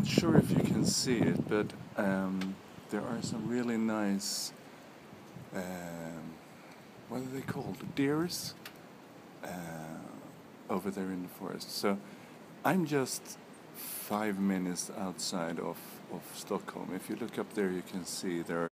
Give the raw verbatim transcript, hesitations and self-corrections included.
not sure if you can see it, but um, there are some really nice, um, what are they called? Deers uh, over there in the forest. So I'm just five minutes outside of, of Stockholm. If you look up there, you can see there